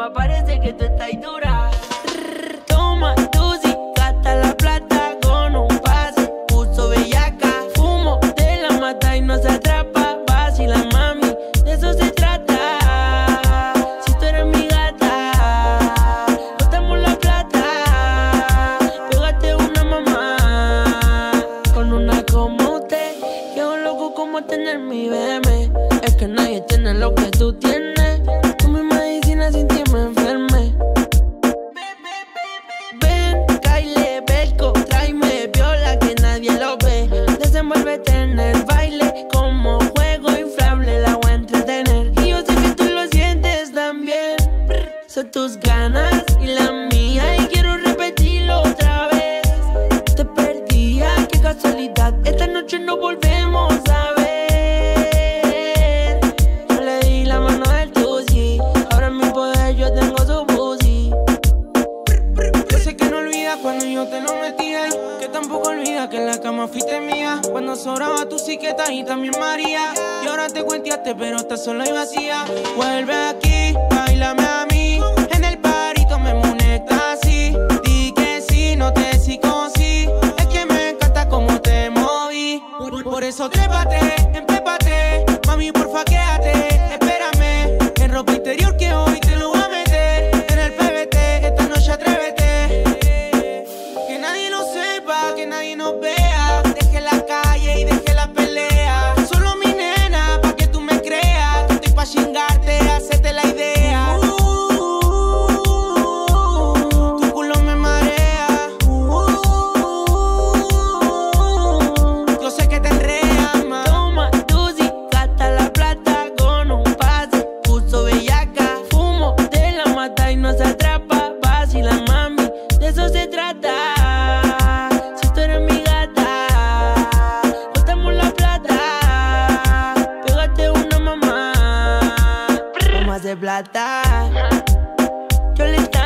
mamá, parece que tú estás dura. Toma tu gasta la plata con un pase. Puso bellaca, fumo, te la mata y no se atrapa. Vacila, mami, de eso se trata. Si tú eres mi gata, botamos la plata. Pégate una mamá, con una como usted. Quedo loco como tener mi bebé. Es que nadie tiene lo que tú tienes. Tú mi medicina, sin ti me enfermé. Ven, Kyle, Belco, tráeme viola que nadie lo ve. Desenvuélvete en el baile como juego inflable, la voy a entretener. Y yo sé que tú lo sientes también. Son tus ganas y la mía y quiero repetirlo otra vez. Te perdía, qué casualidad, esta noche no volvemos a ver. Yo le di la mano al tusi, ahora en mi poder yo tengo su pussy. Yo sé que no olvidas cuando yo te lo metía, que tampoco olvidas que en la cama fuiste mía. Cuando sobraba tu siqueta y también María. Y ahora te cuenteaste pero estás sola y vacía. Vuelve aquí, bailame a mí. En el parito me moneta así. Di que sí, no te psicosí. Es que me encanta cómo te moví. Por eso trépate, empépate. Mami, porfa, quédate, espérame. En ropa interior que hoy te lo voy a meter. En el PBT, esta noche atrévete. Que nadie lo sepa, que nadie nos vea. Deje la calle y deje la pelea. Solo mi nena, pa' que tú me creas. Que estoy pa' chingarte, hacerte la idea. Tu culo me marea. Yo sé que te enreas, ma. Toma tu gasta la plata con un pase. Puso bellaca, fumo, te la mata y no se atrapa. Vacila, mami, de eso se trata. Si tú eres mi gata, botamos la plata. Pégate una mamá, más de plata. Yo le